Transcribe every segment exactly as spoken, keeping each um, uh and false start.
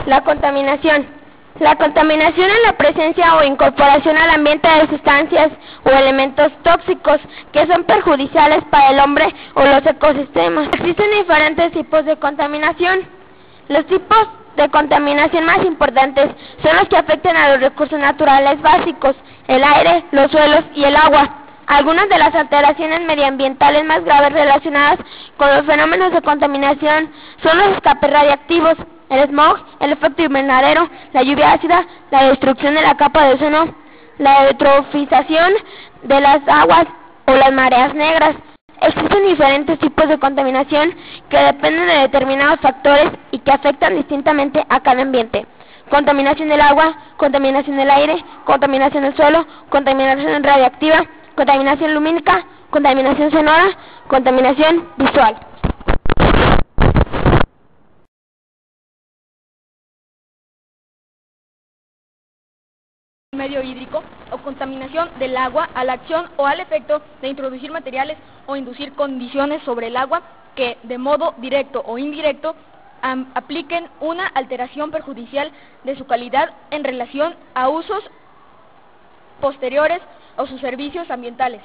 La contaminación. La contaminación es la presencia o incorporación al ambiente de sustancias o elementos tóxicos que son perjudiciales para el hombre o los ecosistemas. Existen diferentes tipos de contaminación. Los tipos de contaminación más importantes son los que afectan a los recursos naturales básicos, el aire, los suelos y el agua. Algunas de las alteraciones medioambientales más graves relacionadas con los fenómenos de contaminación son los escapes radiactivos, el smog, el efecto invernadero, la lluvia ácida, la destrucción de la capa de ozono, la eutrofización de las aguas o las mareas negras. Existen diferentes tipos de contaminación que dependen de determinados factores y que afectan distintamente a cada ambiente. Contaminación del agua, contaminación del aire, contaminación del suelo, contaminación radiactiva, contaminación lumínica, contaminación sonora, contaminación visual. Medio hídrico o contaminación del agua a la acción o al efecto de introducir materiales o inducir condiciones sobre el agua que, de modo directo o indirecto, am, apliquen una alteración perjudicial de su calidad en relación a usos posteriores o sus servicios ambientales.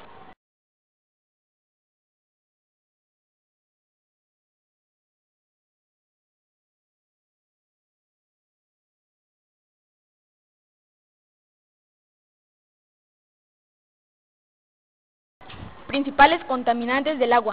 Principales contaminantes del agua.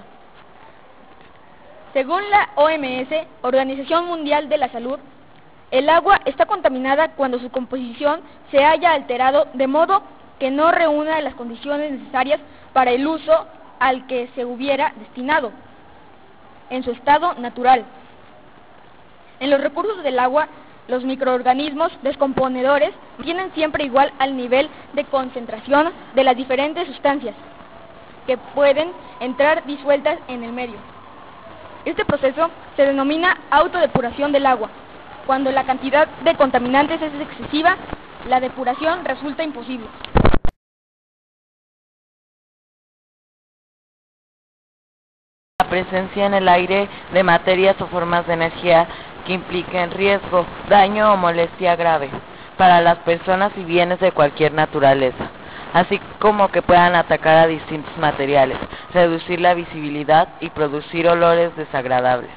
Según la O M S, Organización Mundial de la Salud, el agua está contaminada cuando su composición se haya alterado de modo que no reúna las condiciones necesarias para el uso al que se hubiera destinado en su estado natural. En los recursos del agua, los microorganismos descomponedores tienen siempre igual al nivel de concentración de las diferentes sustancias que pueden entrar disueltas en el medio. Este proceso se denomina autodepuración del agua. Cuando la cantidad de contaminantes es excesiva, la depuración resulta imposible. La presencia en el aire de materias o formas de energía que impliquen riesgo, daño o molestia grave para las personas y bienes de cualquier naturaleza, así como que puedan atacar a distintos materiales, reducir la visibilidad y producir olores desagradables.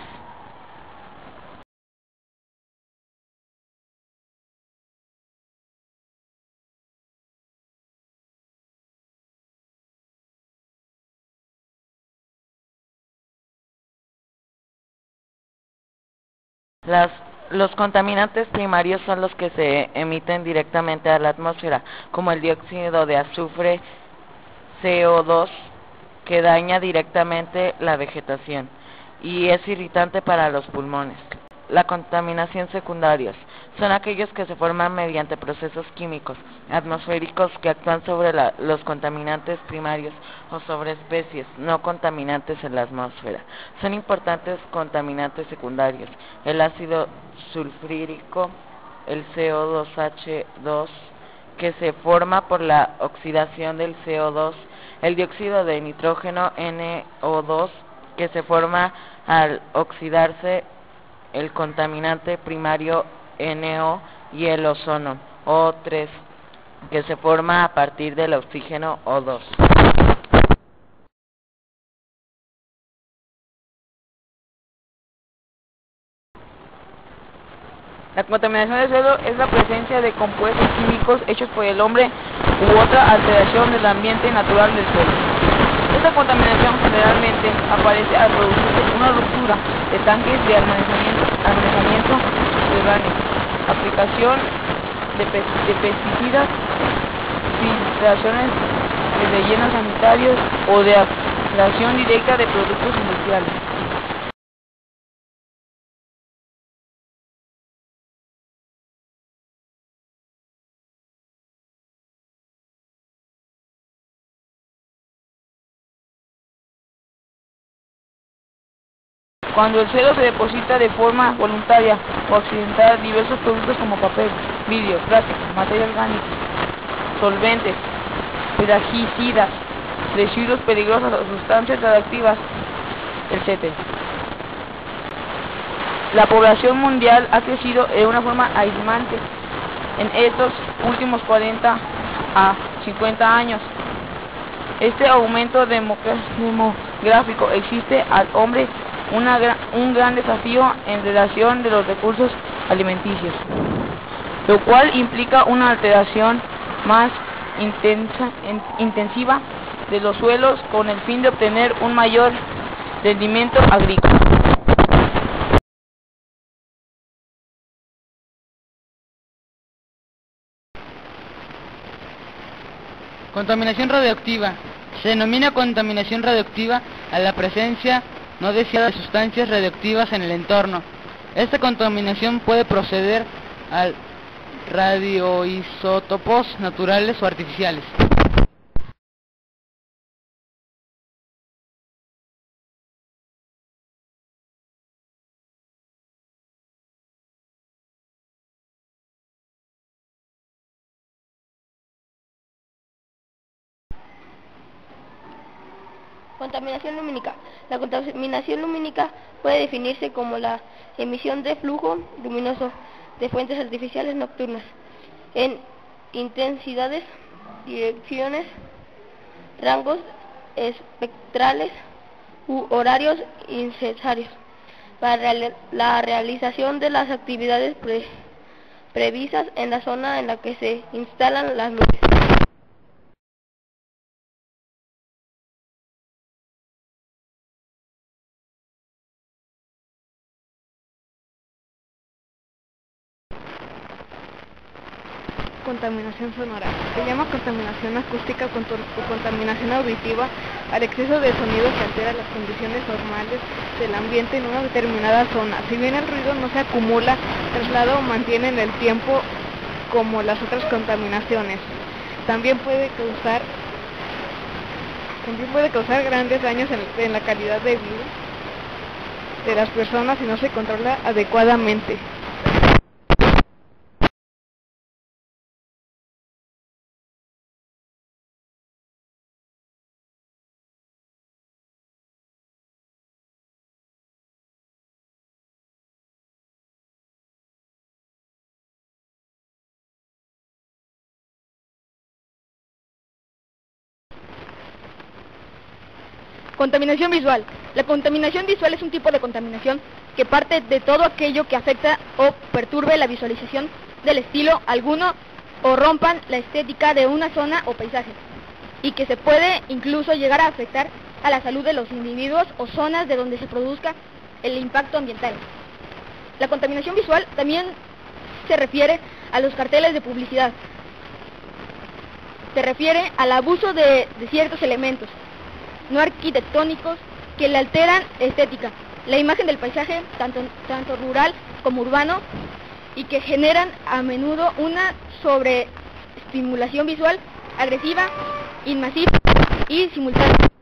Las Los contaminantes primarios son los que se emiten directamente a la atmósfera, como el dióxido de azufre, C O dos, que daña directamente la vegetación y es irritante para los pulmones. La contaminación secundarios son aquellos que se forman mediante procesos químicos atmosféricos que actúan sobre la, los contaminantes primarios o sobre especies no contaminantes en la atmósfera. Son importantes contaminantes secundarios: el ácido sulfúrico, el C O dos H dos, que se forma por la oxidación del C O dos, el dióxido de nitrógeno N O dos, que se forma al oxidarse el contaminante primario N O, y el ozono O tres, que se forma a partir del oxígeno O dos. La contaminación del suelo es la presencia de compuestos químicos hechos por el hombre u otra alteración del ambiente natural del suelo. Esta contaminación generalmente aparece al producirse una ruptura de tanques de almacenamiento, almacenamiento subterráneo, aplicación de, pe de pesticidas, filtraciones de rellenos sanitarios o de aplicación directa de productos industriales. Cuando el suelo se deposita de forma voluntaria o accidental diversos productos como papel, vidrio, plástico, materia orgánica, solventes, plaguicidas, residuos peligrosos o sustancias radioactivas, etcétera. la población mundial ha crecido de una forma alarmante en estos últimos cuarenta a cincuenta años. Este aumento demográfico existe al hombre una, un gran desafío en relación de los recursos alimenticios, lo cual implica una alteración más intensa, en, intensiva de los suelos con el fin de obtener un mayor rendimiento agrícola. Contaminación radioactiva. Se denomina contaminación radioactiva a la presencia no deseada de sustancias radioactivas en el entorno. Esta contaminación puede proceder a radioisótopos naturales o artificiales. Contaminación lumínica. La contaminación lumínica puede definirse como la emisión de flujo luminoso de fuentes artificiales nocturnas en intensidades, direcciones, rangos espectrales u horarios innecesarios para la realización de las actividades pre previstas en la zona en la que se instalan las luces. Contaminación sonora. Se llama contaminación acústica o contaminación auditiva al exceso de sonido que altera las condiciones normales del ambiente en una determinada zona. Si bien el ruido no se acumula, traslada o mantiene en el tiempo como las otras contaminaciones. También puede causar también puede causar grandes daños en, en la calidad de vida de las personas si no se controla adecuadamente. Contaminación visual. La contaminación visual es un tipo de contaminación que parte de todo aquello que afecta o perturbe la visualización del estilo alguno o rompan la estética de una zona o paisaje, y que se puede incluso llegar a afectar a la salud de los individuos o zonas de donde se produzca el impacto ambiental. La contaminación visual también se refiere a los carteles de publicidad. Se refiere al abuso de, de ciertos elementos no arquitectónicos que le alteran estética, la imagen del paisaje, tanto, tanto rural como urbano, y que generan a menudo una sobreestimulación visual agresiva, invasiva y simultánea.